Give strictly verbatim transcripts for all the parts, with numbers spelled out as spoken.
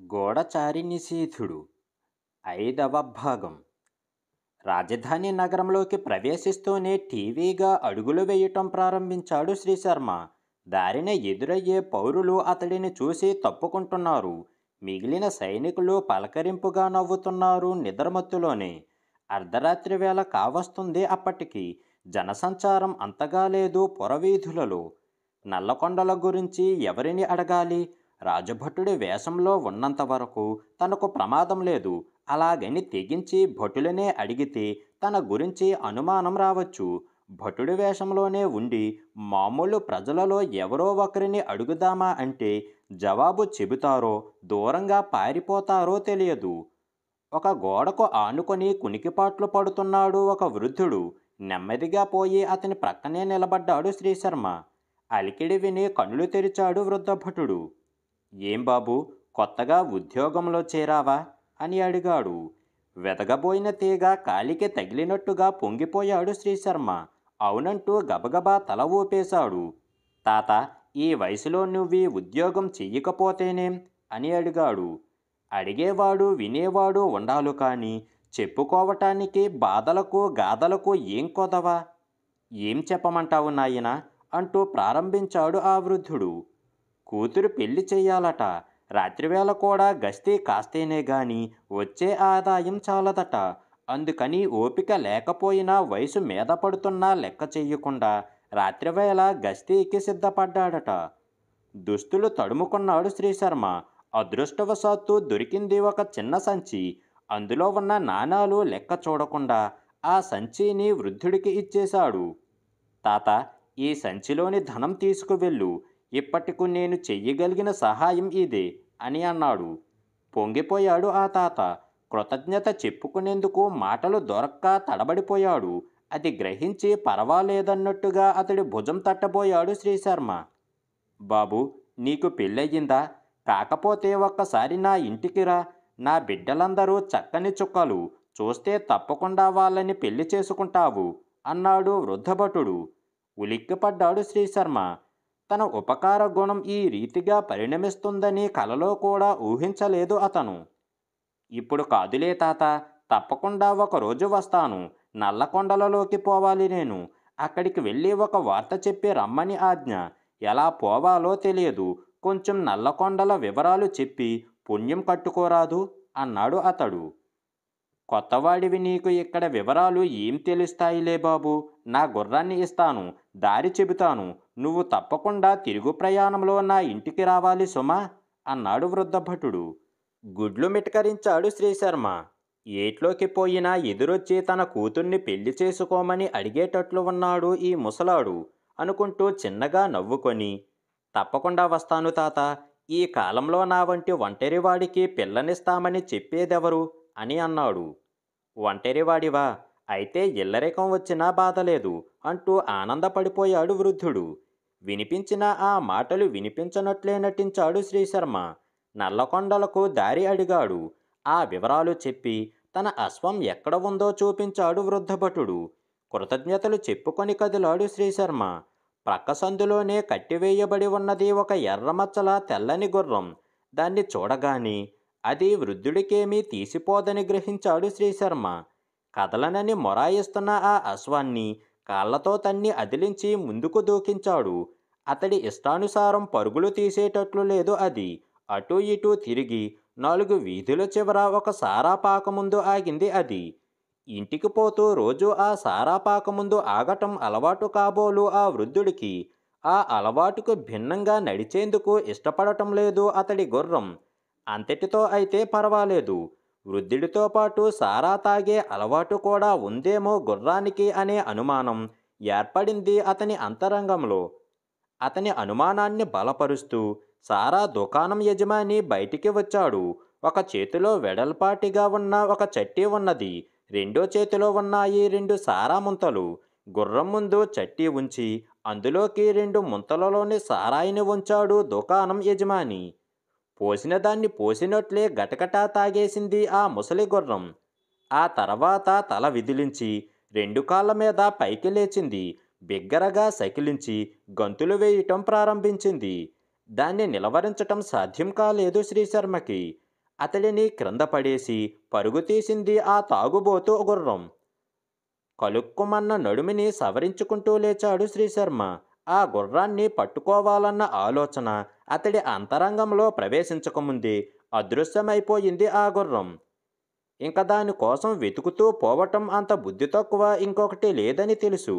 గూఢచారి నిశీథుడు ఐదవ భాగం. రాజధాని నగరంలోకి ప్రవేశిస్తూనే టీవీగా అడుగులు వేయటం ప్రారంభించాడు శ్రీశర్మ. దారిన ఎదురయ్యే పౌరులు అతడిని చూసి తప్పుకుంటున్నారు. మిగిలిన సైనికులు పలకరింపుగా నవ్వుతున్నారు నిద్రమత్తులోనే. అర్ధరాత్రి వేళ కావస్తుంది. అప్పటికి జనసంచారం అంతగా లేదు పురవీధులలో. నల్లకొండల గురించి ఎవరిని అడగాలి? రాజభటుడి వేషంలో ఉన్నంత వరకు తనకు ప్రమాదం లేదు. అలాగని తెగించి భటులనే అడిగితే తన గురించి అనుమానం రావచ్చు. భటుడి వేషంలోనే ఉండి మామూలు ప్రజలలో ఎవరో ఒకరిని అడుగుదామా అంటే జవాబు చెబుతారో దూరంగా పారిపోతారో తెలియదు. ఒక గోడకు ఆనుకొని కునికిపాట్లు పడుతున్నాడు ఒక వృద్ధుడు. నెమ్మదిగా పోయి అతని ప్రక్కనే నిలబడ్డాడు శ్రీశర్మ. అలికిడి విని కళ్ళు తెరిచాడు వృద్ధభటుడు. ఏం బాబూ, కొత్తగా ఉద్యోగంలో చేరావా అని అడిగాడు. వెదగబోయిన తీగ కాలికి తగిలినట్టుగా పొంగిపోయాడు శ్రీశర్మ. అవునంటూ గబగబా తల ఊపేశాడు. తాత, ఈ వయసులో నువ్వీ ఉద్యోగం చెయ్యకపోతేనేం అని అడిగాడు. అడిగేవాడు వినేవాడు ఉండాలు కానీ చెప్పుకోవటానికి బాధలకు గాథలకు ఏం కొదవా? ఏం చెప్పమంటావు నాయనా అంటూ ప్రారంభించాడు ఆ వృద్ధుడు. కూతురు పెళ్లి చెయ్యాలట. రాత్రివేళ కూడా గస్తీ కాస్తేనే గాని వచ్చే ఆదాయం చాలదట. అందుకని ఓపిక లేకపోయినా వయసు మీద పడుతున్నా లెక్క చెయ్యకుండా రాత్రివేళ గస్తీకి సిద్ధపడ్డాడట. దుస్తులు తడుముకున్నాడు శ్రీశర్మ. అదృష్టవశాత్తు దొరికింది ఒక చిన్న సంచి. అందులో ఉన్న నాణాలు లెక్క చూడకుండా ఆ సంచిని వృద్ధుడికి ఇచ్చేశాడు. తాత, ఈ సంచిలోని ధనం తీసుకువెళ్ళు. ఇప్పటికు నేను చెయ్యగలిగిన సహాయం ఇదే అని అన్నాడు. పొంగిపోయాడు ఆ తాత. కృతజ్ఞత చెప్పుకునేందుకు మాటలు దొరక్క తడబడిపోయాడు. అది గ్రహించి పర్వాలేదన్నట్టుగా అతడి భుజం తట్టబోయాడు శ్రీశర్మ. బాబు, నీకు పెళ్ళయ్యిందా? కాకపోతే ఒక్కసారి నా ఇంటికి రా. నా బిడ్డలందరూ చక్కని చుక్కలు. చూస్తే తప్పకుండా వాళ్ళని పెళ్లి చేసుకుంటావు అన్నాడు వృద్ధభటుడు. ఉలిక్కిపడ్డాడు శ్రీశర్మ. తన ఉపకార గుణం ఈ రీతిగా పరిణమిస్తుందని కలలో కూడా ఊహించలేదు అతను. ఇప్పుడు కాదులే తాత, తప్పకుండా ఒకరోజు వస్తాను. నల్లకొండలలోకి పోవాలి నేను. అక్కడికి వెళ్ళి ఒక వార్త చెప్పి రమ్మని ఆజ్ఞ. ఎలా పోవాలో తెలియదు. కొంచెం నల్లకొండల వివరాలు చెప్పి పుణ్యం కట్టుకోరాదు అన్నాడు అతడు. కొత్తవాడివి, నీకు ఇక్కడ వివరాలు ఏం తెలుస్తాయిలే బాబు. నా గుర్రాన్ని ఇస్తాను, దారి చెబుతాను. నువ్వు తప్పకుండా తిరుగు ప్రయాణంలో నా ఇంటికి రావాలి సుమా అన్నాడు వృద్ధభటుడు. గుడ్లు మిటకరించాడు శ్రీశర్మ. ఏట్లోకి పోయినా ఎదురొచ్చి తన కూతుర్ని పెళ్లి చేసుకోమని అడిగేటట్లు ఉన్నాడు ఈ ముసలాడు అనుకుంటూ చిన్నగా నవ్వుకొని, తప్పకుండా వస్తాను తాత. ఈ కాలంలో నా వంటి ఒంటరివాడికి పిల్లనిస్తామని చెప్పేదెవరు అని అన్నాడు. ఒంటరివాడివా? అయితే ఇల్లరికం వచ్చినా బాధలేదు అంటూ ఆనందపడిపోయాడు వృద్ధుడు. వినిపించిన ఆ మాటలు వినిపించనట్లే నటించాడు శ్రీశర్మ. నల్లకొండలకు దారి అడిగాడు. ఆ వివరాలు చెప్పి తన అశ్వం ఎక్కడ ఉందో చూపించాడు వృద్ధభటుడు. కృతజ్ఞతలు చెప్పుకొని కదిలాడు శ్రీశర్మ. ప్రక్క సందులోనే కట్టివేయబడి ఉన్నది ఒక ఎర్రమచ్చల తెల్లని గుర్రం. దాన్ని చూడగానే అది వృద్ధుడికేమీ తీసిపోదని గ్రహించాడు శ్రీశర్మ. కదలనని మొరాయిస్తున్న ఆ అశ్వాన్ని కాళ్లతో తన్ని అదిలించి ముందుకు దూకించాడు. అతడి ఇష్టానుసారం పరుగులు తీసేటట్లు లేదు అది. అటూ ఇటూ తిరిగి నాలుగు వీధుల చివర ఒక సారాపాక ముందు ఆగింది అది. ఇంటికి పోతూ రోజు ఆ సారాపాక ముందు ఆగటం అలవాటు కాబోలు ఆ వృద్ధుడికి. ఆ అలవాటుకు భిన్నంగా నడిచేందుకు ఇష్టపడటం లేదు అతడి గుర్రం. అంతటితో అయితే పర్వాలేదు. వృద్ధుడితో పాటు సారా తాగే అలవాటు కూడా ఉందేమో గుర్రానికి అనే అనుమానం ఏర్పడింది అతని అంతరంగంలో. అతని అనుమానాన్ని బలపరుస్తూ సారా దుకాణం యజమాని బయటికి వచ్చాడు. ఒక చేతిలో వెడల్పాటిగా ఉన్న ఒక చట్టి ఉన్నది. రెండో చేతిలో ఉన్నాయి రెండు సారా ముంతలు. గుర్రం ముందు చట్టి ఉంచి అందులోకి రెండు ముంతలలోని సారాయిని ఉంచాడు దుకాణం యజమాని. పోసిన దాన్ని పోసినట్లే గటగటా తాగేసింది ఆ ముసలి గుర్రం. ఆ తర్వాత తల విదిలించి రెండు కాళ్ళ మీద పైకి లేచింది. బిగ్గరగా సకిలించి గంతులు వేయటం ప్రారంభించింది. దాన్ని నిలవరించటం సాధ్యం కాలేదు శ్రీశర్మకి. అతడిని క్రింద పడేసి పరుగు తీసింది ఆ తాగుబోతు గుర్రం. కలుక్కుమన్న నడుమిని సవరించుకుంటూ లేచాడు శ్రీశర్మ. ఆ గుర్రాన్ని పట్టుకోవాలన్న ఆలోచన అతడి అంతరంగంలో ప్రవేశించకముందే అదృశ్యమైపోయింది ఆ గుర్రం. ఇంక దానికోసం వెతుకుతూ పోవటం అంత బుద్ధి తక్కువ ఇంకొకటి లేదని తెలుసు.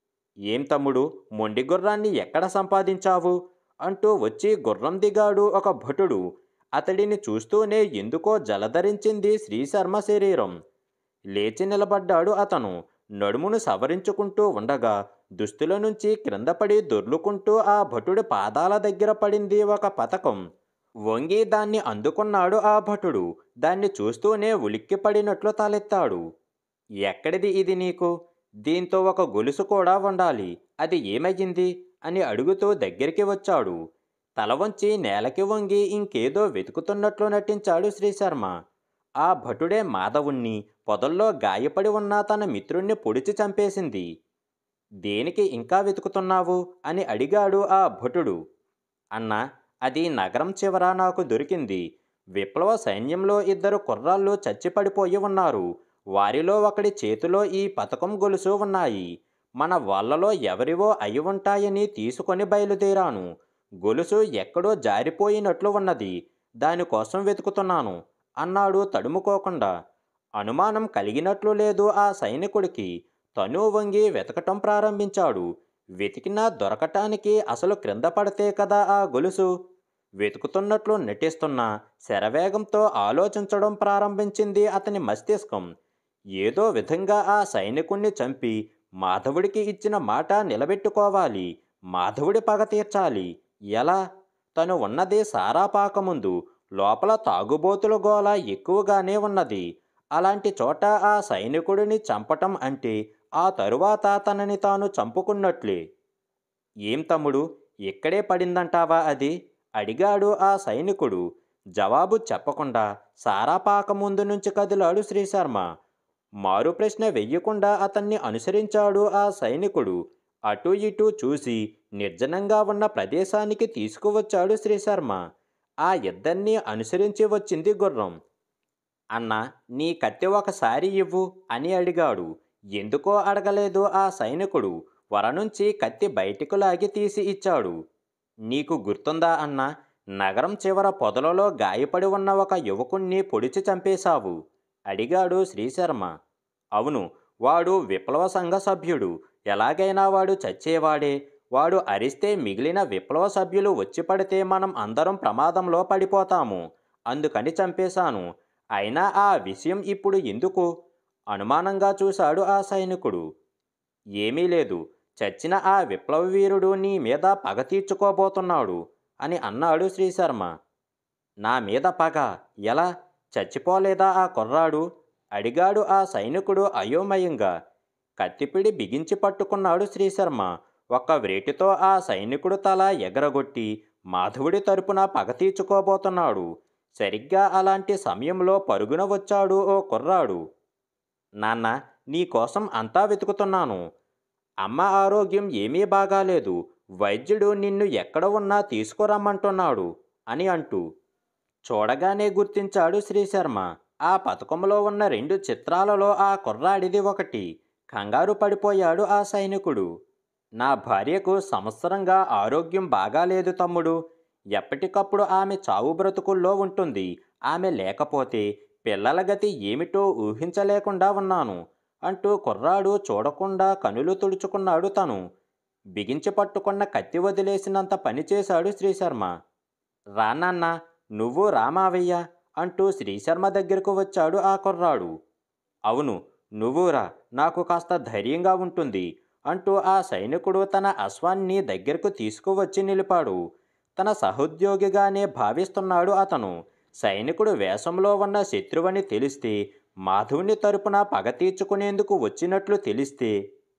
ఏం తమ్ముడు, మొండి గుర్రాన్ని ఎక్కడ సంపాదించావు అంటూ వచ్చి గుర్రం దిగాడు ఒక భటుడు. అతడిని చూస్తూనే ఎందుకో జలధరించింది శ్రీశర్మ శరీరం. లేచి నిలబడ్డాడు అతను. నడుమును సవరించుకుంటూ ఉండగా దుస్తుల నుంచి క్రిందపడి దొర్లుకుంటూ ఆ భటుడి పాదాల దగ్గర పడింది ఒక పతకం. వంగి దాన్ని అందుకున్నాడు ఆ భటుడు. దాన్ని చూస్తూనే ఉలిక్కిపడినట్లు తలెత్తాడు. ఎక్కడిది ఇది నీకు? దీంతో ఒక గొలుసు కూడా ఉండాలి. అది ఏమయ్యింది అని అడుగుతూ దగ్గరికి వచ్చాడు. తల వంచి నేలకి వంగి ఇంకేదో వెతుకుతున్నట్లు నటించాడు శ్రీశర్మ. ఆ భటుడే మాధవుణ్ణి పొదల్లో గాయపడి ఉన్న తన మిత్రుణ్ణి పొడిచి చంపేసింది. దేనికి ఇంకా వెతుకుతున్నావు అని అడిగాడు ఆ భటుడు. అన్నా, అది నగరం చివర నాకు దొరికింది. విప్లవ సైన్యంలో ఇద్దరు కుర్రాళ్ళు చచ్చిపడిపోయి ఉన్నారు. వారిలో ఒకడి చేతిలో ఈ పతకం గొలుసు ఉన్నాయి. మన వాళ్ళలో ఎవరివో అయి ఉంటాయని తీసుకొని బయలుదేరాను. గొలుసు ఎక్కడో జారిపోయినట్లు ఉన్నది. దానికోసం వెతుకుతున్నాను అన్నాడు తడుముకోకుండా. అనుమానం కలిగినట్లు లేదు ఆ సైనికుడికి. తను వంగి వెతకటం ప్రారంభించాడు. వెతికినా దొరకటానికి అసలు క్రింద పడితే కదా ఆ గొలుసు. వెతుకుతున్నట్లు నటిస్తున్న శరవేగంతో ఆలోచించడం ప్రారంభించింది అతని మస్తిష్కం. ఏదో విధంగా ఆ సైనికుణ్ణి చంపి మాధవుడికి ఇచ్చిన మాట నిలబెట్టుకోవాలి. మాధవుడి పగ తీర్చాలి. ఎలా? తను ఉన్నది సారాపాక ముందు. లోపల తాగుబోతుల గోల ఎక్కువగానే ఉన్నది. అలాంటి చోట ఆ సైనికుడిని చంపటం అంటే ఆ తరువాత తనని తాను చంపుకున్నట్లే. ఏం తమ్ముడు, ఇక్కడే పడిందంటావా అది? అడిగాడు ఆ సైనికుడు. జవాబు చెప్పకుండా సారాపాక ముందు నుంచి కదిలాడు శ్రీశర్మ. మారు ప్రశ్న వెయ్యకుండా అతన్ని అనుసరించాడు ఆ సైనికుడు. అటూ ఇటూ చూసి నిర్జనంగా ఉన్న ప్రదేశానికి తీసుకువచ్చాడు శ్రీశర్మ. ఆ ఇద్దరినీ అనుసరించి వచ్చింది గుర్రం. అన్నా, నీ కత్తి ఒకసారి ఇవ్వు అని అడిగాడు. ఎందుకో అడగలేదు ఆ సైనికుడు. వర నుంచి కత్తి బయటకు లాగి తీసి ఇచ్చాడు. నీకు గుర్తుందా అన్నా, నగరం చివర పొదలలో గాయపడి ఉన్న ఒక యువకుణ్ణి పొడిచి చంపేశావు అడిగాడు శ్రీశర్మ. అవును, వాడు విప్లవ సంఘ సభ్యుడు. ఎలాగైనా వాడు చచ్చేవాడే. వాడు అరిస్తే మిగిలిన విప్లవ సభ్యులు వచ్చి పడితే మనం అందరం ప్రమాదంలో పడిపోతాము. అందుకని చంపేశాను. అయినా ఆ విషయం ఇప్పుడు ఎందుకు? అనుమానంగా చూశాడు ఆ సైనికుడు. ఏమీ లేదు. చచ్చిన ఆ విప్లవ వీరుడు నీ మీద పగ తీర్చుకోబోతున్నాడు అని అన్నాడు శ్రీశర్మ. నా మీద పగ? ఎలా? చచ్చిపోలేదా ఆ కుర్రాడు? అడిగాడు ఆ సైనికుడు అయోమయంగా. కత్తిపిడి బిగించి పట్టుకున్నాడు శ్రీశర్మ. ఒక్క వ్రేటితో ఆ సైనికుడు తల ఎగరగొట్టి మాధవుడి తరపున పగ తీర్చుకోబోతున్నాడు. సరిగ్గా అలాంటి సమయంలో పరుగున వచ్చాడు ఓ కుర్రాడు. నాన్న, నీకోసం అంతా వెతుకుతున్నాను. అమ్మ ఆరోగ్యం ఏమీ బాగాలేదు. వైద్యుడు నిన్ను ఎక్కడ ఉన్నా తీసుకురమ్మంటున్నాడు అని అంటూ. చూడగానే గుర్తించాడు శ్రీశర్మ. ఆ పథకంలో ఉన్న రెండు చిత్రాలలో ఆ కుర్రాడిది ఒకటి. కంగారు పడిపోయాడు ఆ సైనికుడు. నా భార్యకు సంవత్సరంగా ఆరోగ్యం బాగాలేదు తమ్ముడు. ఎప్పటికప్పుడు ఆమె చావు బ్రతుకుల్లో ఉంటుంది. ఆమె లేకపోతే పిల్లల గతి ఏమిటో ఊహించలేకుండా ఉన్నాను అంటూ కుర్రాడు చూడకుండా కనులు తుడుచుకున్నాడు. తను బిగించి పట్టుకున్న కత్తి వదిలేసినంత పనిచేశాడు శ్రీశర్మ. రానన్నా, నువ్వు రామావయ్య అంటూ శ్రీశర్మ దగ్గరకు వచ్చాడు ఆ కుర్రాడు. అవును, నువ్వురా, నాకు కాస్త ధైర్యంగా ఉంటుంది అంటూ ఆ సైనికుడు తన అశ్వాన్ని దగ్గరకు తీసుకువచ్చి నిలిపాడు. తన సహోద్యోగిగానే భావిస్తున్నాడు అతను. సైనికుడు వేషంలో ఉన్న శత్రువని తెలిస్తే, మాధవుని తరపున పగ తీర్చుకునేందుకు వచ్చినట్లు తెలిస్తే,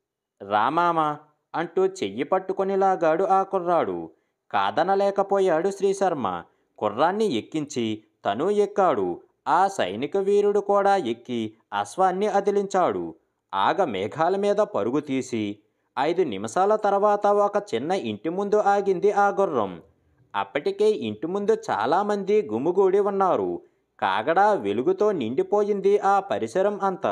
రామామా అంటూ చెయ్యి పట్టుకొని లాగాడు ఆ కుర్రాడు. కాదనలేకపోయాడు శ్రీశర్మ. కుర్రాన్ని ఎక్కించి తను ఎక్కాడు. ఆ సైనిక వీరుడు కూడా ఎక్కి అశ్వాన్ని అదిలించాడు. ఆగ మేఘాల మీద పరుగు తీసి ఐదు నిమిషాల తర్వాత ఒక చిన్న ఇంటి ముందు ఆగింది ఆ గుర్రం. అప్పటికే ఇంటి ముందు చాలామంది గుమిగూడి ఉన్నారు. కాగడా వెలుగుతో నిండిపోయింది ఆ పరిసరం అంతా.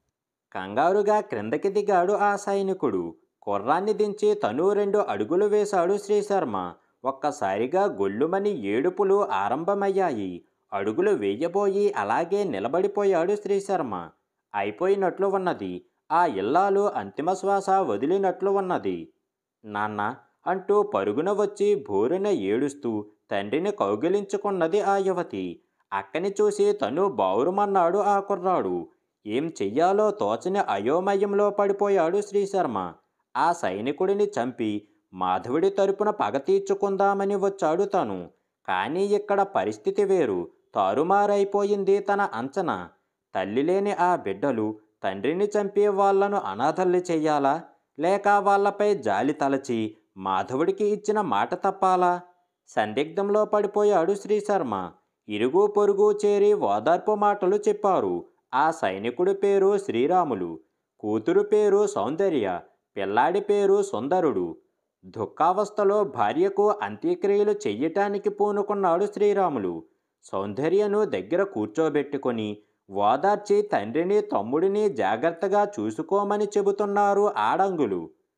కంగారుగా క్రిందకి దిగాడు ఆ సైనికుడు. కుర్రాన్ని దించి తనూ రెండు అడుగులు వేశాడు శ్రీశర్మ. ఒక్కసారిగా గొల్లుమని ఏడుపులు ఆరంభమయ్యాయి. అడుగులు వేయబోయి అలాగే నిలబడిపోయాడు శ్రీశర్మ. అయిపోయినట్లు ఉన్నది. ఆ ఇల్లాలు అంతిమ శ్వాస వదిలినట్లు ఉన్నది. నాన్నా అంటూ పరుగున వచ్చి బోరున ఏడుస్తూ తండ్రిని కౌగిలించుకున్నది ఆ యువతి. అక్కని చూసి తను బావురుమన్నాడు ఆ కుర్రాడు. ఏం చెయ్యాలో తోచని అయోమయంలో పడిపోయాడు శ్రీశర్మ. ఆ సైనికుడిని చంపి మాధవుడి తరపున పగ తీర్చుకుందామని వచ్చాడు తను. కానీ ఇక్కడ పరిస్థితి వేరు. తారుమారైపోయింది తన అంచనా. తల్లి లేని ఆ బిడ్డలు తండ్రిని చంపి వాళ్లను అనాథల్ని చెయ్యాలా? లేక వాళ్లపై జాలి తలచి మాధవుడికి ఇచ్చిన మాట తప్పాలా? సందిగ్ధంలో పడిపోయాడు శ్రీశర్మ. ఇరుగు పొరుగు చేరి ఓదార్పు మాటలు చెప్పారు. ఆ సైనికుడి పేరు శ్రీరాములు. కూతురు పేరు సౌందర్య. పిల్లాడి పేరు సుందరుడు. దుఃఖావస్థలో భార్యకు అంత్యక్రియలు చెయ్యటానికి పూనుకున్నాడు శ్రీరాములు. సౌందర్యను దగ్గర కూర్చోబెట్టుకొని ఓదార్చి తండ్రిని తమ్ముడిని జాగ్రత్తగా చూసుకోమని చెబుతున్నారు ఆడంగులు.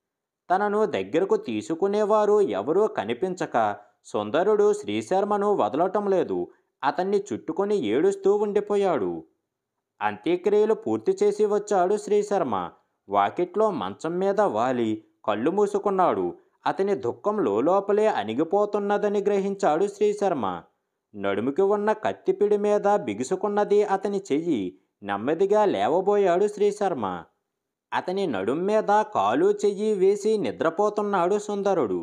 తనను దగ్గరకు తీసుకునేవారు ఎవరూ కనిపించక సుందరుడు శ్రీశర్మను వదలటం లేదు. అతన్ని చుట్టుకొని ఏడుస్తూ ఉండిపోయాడు. అంత్యక్రియలు పూర్తి చేసి వచ్చాడు శ్రీశర్మ. వాకిట్లో మంచం మీద వాలి కళ్ళు మూసుకున్నాడు. అతని దుఃఖం లోపలే అణిగిపోతున్నదని గ్రహించాడు శ్రీశర్మ. నడుముకి ఉన్న కత్తిపిడి మీద బిగుసుకున్నది అతని చెయ్యి. నెమ్మదిగా లేవబోయాడు శ్రీశర్మ. అతని నడుం మీద కాలు చెయ్యి వేసి నిద్రపోతున్నాడు సుందరుడు.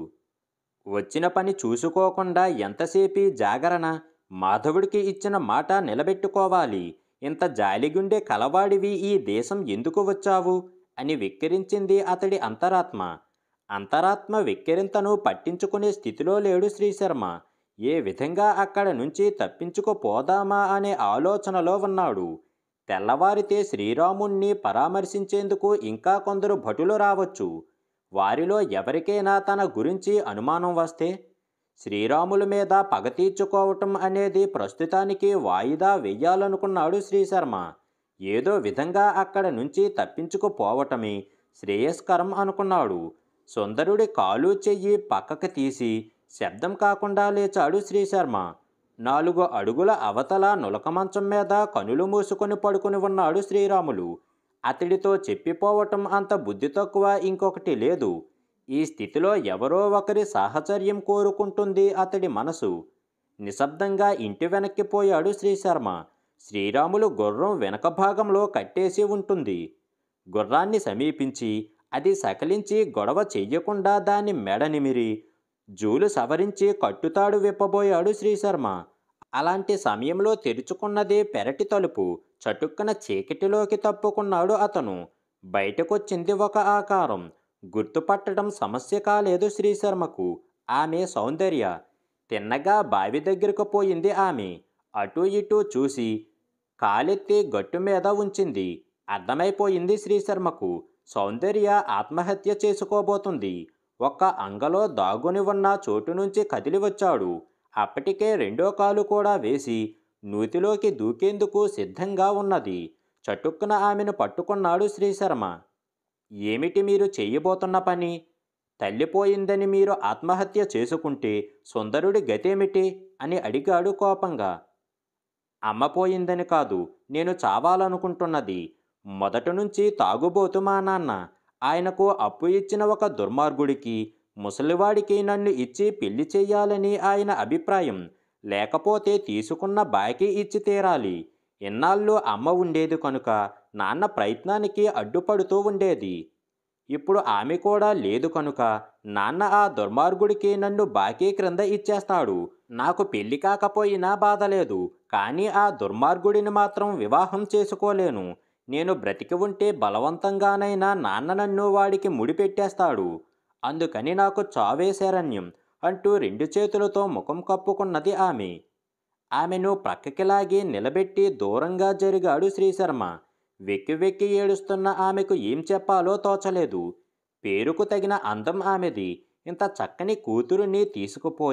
వచ్చిన పని చూసుకోకుండా ఎంతసేపీ జాగరణ? మాధవుడికి ఇచ్చిన మాట నిలబెట్టుకోవాలి. ఇంత జాలిగుండె కలవాడివి ఈ దేశం ఎందుకు వచ్చావు అని వెక్కిరించింది అతడి అంతరాత్మ. అంతరాత్మ వెక్కిరింతను పట్టించుకునే స్థితిలో లేడు శ్రీశర్మ. ఏ విధంగా అక్కడ నుంచి తప్పించుకుపోదామా అనే ఆలోచనలో ఉన్నాడు. తెల్లవారితే శ్రీరాముణ్ణి పరామర్శించేందుకు ఇంకా కొందరు భటులు రావచ్చు. వారిలో ఎవరికైనా తన గురించి అనుమానం వస్తే శ్రీరాముల మీద పగ తీర్చుకోవటం అనేది ప్రస్తుతానికి వాయిదా వెయ్యాలనుకున్నాడు శ్రీశర్మ. ఏదో విధంగా అక్కడ నుంచి తప్పించుకుపోవటమే శ్రేయస్కరం అనుకున్నాడు. సుందరుడి కాలు చెయ్యి పక్కకు తీసి శబ్దం కాకుండా లేచాడు శ్రీశర్మ. నాలుగు అడుగుల అవతల నులకమంచం మీద కనులు మూసుకొని పడుకుని ఉన్నాడు శ్రీరాములు. అతడితో చెప్పిపోవటం అంత బుద్ధి తక్కువ ఇంకొకటి లేదు. ఈ స్థితిలో ఎవరో ఒకరి సాహచర్యం కోరుకుంటుంది అతడి మనసు. నిశ్శబ్దంగా ఇంటి వెనక్కి పోయాడు శ్రీశర్మ. శ్రీరాములు గుర్రం వెనక భాగంలో కట్టేసి ఉంటుంది. గుర్రాన్ని సమీపించి అది సకిలించి గొడవ చెయ్యకుండా దాని మెడ నిమిరి జూలు సవరించి కట్టుతాడు విప్పబోయాడు శ్రీశర్మ. అలాంటి సమయంలో తెరుచుకున్నది పెరటి తలుపు. చటుక్కన చీకటిలోకి తప్పుకున్నాడు అతను. బయటకొచ్చింది ఒక ఆకారం. గుర్తుపట్టడం సమస్య కాలేదు శ్రీశర్మకు. ఆమె సౌందర్య. తిన్నగా బావి దగ్గరకు పోయింది ఆమె. అటూ ఇటూ చూసి కాలెత్తి గట్టు మీద ఉంచింది. అర్థమైపోయింది శ్రీశర్మకు. సౌందర్య ఆత్మహత్య చేసుకోబోతుంది. ఒక్క అంగలో దాగుని ఉన్న చోటు నుంచి కదిలి వచ్చాడు. అప్పటికే రెండో కాలు కూడా వేసి నూతిలోకి దూకేందుకు సిద్ధంగా ఉన్నది. చటుక్కున ఆమెను పట్టుకున్నాడు శ్రీశర్మ. ఏమిటి మీరు చెయ్యబోతున్న పని? తల్లిపోయిందని మీరు ఆత్మహత్య చేసుకుంటే సుందరుడి గతేమిటి అని అడిగాడు కోపంగా. అమ్మ పోయిందని కాదు, నేను చావాలనుకుంటున్నది. మొదటి నుంచి తాగుబోతు మా నాన్న. ఆయనకు అప్పు ఇచ్చిన ఒక దుర్మార్గుడికి, ముసలివాడికి నన్ను ఇచ్చి పెళ్లి చెయ్యాలని ఆయన అభిప్రాయం. లేకపోతే తీసుకున్న బాకీ ఇచ్చి తీరాలి. ఇన్నాళ్ళు అమ్మ ఉండేది కనుక నాన్న ప్రయత్నానికి అడ్డుపడుతూ ఉండేది. ఇప్పుడు ఆమె కూడా లేదు కనుక నాన్న ఆ దుర్మార్గుడికి నన్ను బాకీ క్రింద ఇచ్చేస్తాడు. నాకు పెళ్లి కాకపోయినా బాధలేదు, కానీ ఆ దుర్మార్గుడిని మాత్రం వివాహం చేసుకోలేను. నేను బ్రతికి ఉంటే బలవంతంగానైనా నాన్న నన్ను వాడికి ముడిపెట్టేస్తాడు. అందుకని నాకు చావే శరణ్యం అంటూ రెండు చేతులతో ముఖం కప్పుకున్నది ఆమె. ఆమెను ప్రక్కకి లాగి నిలబెట్టి దూరంగా జరిగాడు శ్రీశర్మ. వెక్కి వెక్కి ఏడుస్తున్న ఆమెకు ఏం చెప్పాలో తోచలేదు. పేరుకు తగిన అందం ఆమెది. ఇంత చక్కని కూతురుని తీసుకుపోయి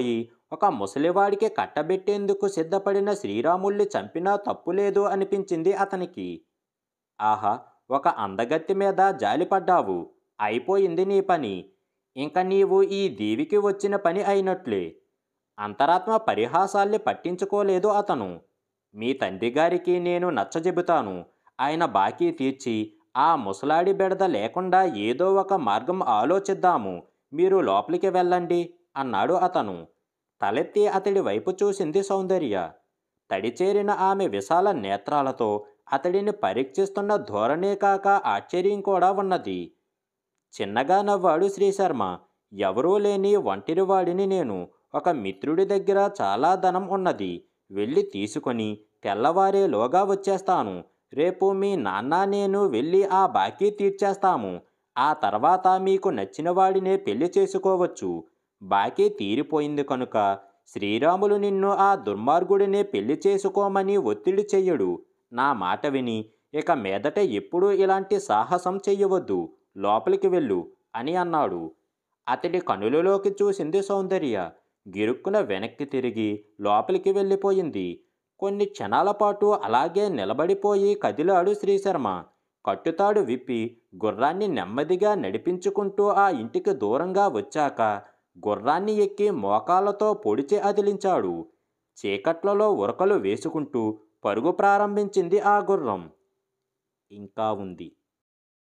ఒక ముసలివాడికి కట్టబెట్టేందుకు సిద్ధపడిన శ్రీరాముల్ని చంపినా తప్పులేదు అనిపించింది అతనికి. ఆహా, ఒక అందగత్తె మీద జాలిపడ్డావు, అయిపోయింది నీ పని, ఇంక నీవు ఈ దీవికి వచ్చిన పని అయినట్లే. అంతరాత్మ పరిహాసాల్ని పట్టించుకోలేదు అతను. మీ తండ్రిగారికి నేను నచ్చజెబుతాను, ఆయన బాకీ తీర్చి ఆ ముసలాడి బెడద లేకుండా ఏదో ఒక మార్గం ఆలోచిద్దాము, మీరు లోపలికి వెళ్ళండి అన్నాడు అతను. తలెత్తి అతడి వైపు చూసింది సౌందర్య. తడిచేరిన ఆమె విశాల నేత్రాలతో అతడిని పరీక్షిస్తున్న ధోరణే కాక ఆశ్చర్యం కూడా ఉన్నది. చిన్నగా నవ్వాడు శ్రీశర్మ. ఎవరూ లేని ఒంటరివాడిని నేను. ఒక మిత్రుడి దగ్గర చాలా ధనం ఉన్నది, వెళ్ళి తీసుకొని తెల్లవారేలోగా వచ్చేస్తాను. రేపు మీ నాన్న నేను వెళ్ళి ఆ బాకీ తీర్చేస్తాము. ఆ తర్వాత మీకు నచ్చిన వాడినే పెళ్లి చేసుకోవచ్చు. బాకీ తీరిపోయింది కనుక శ్రీరాములు నిన్ను ఆ దుర్మార్గుడినే పెళ్లి చేసుకోమని ఒత్తిడి చెయ్యడు. నా మాట విని ఇక మీదట ఎప్పుడూ ఇలాంటి సాహసం చెయ్యవద్దు, లోపలికి వెళ్ళు అని అన్నాడు. అతడి కనులలోకి చూసింది సౌందర్య. గిరుక్కున వెనక్కి తిరిగి లోపలికి వెళ్ళిపోయింది. కొన్ని క్షణాల పాటు అలాగే నిలబడిపోయి కదిలాడు శ్రీశర్మ. కట్టుతాడు విప్పి గుర్రాన్ని నెమ్మదిగా నడిపించుకుంటూ ఆ ఇంటికి దూరంగా వచ్చాక గుర్రాన్ని ఎక్కి మోకాళ్ళతో పొడిచి అదిలించాడు. చీకట్లలో ఉరకలు వేసుకుంటూ పరుగు ప్రారంభించింది ఆ గుర్రం. ఇంకా ఉంది.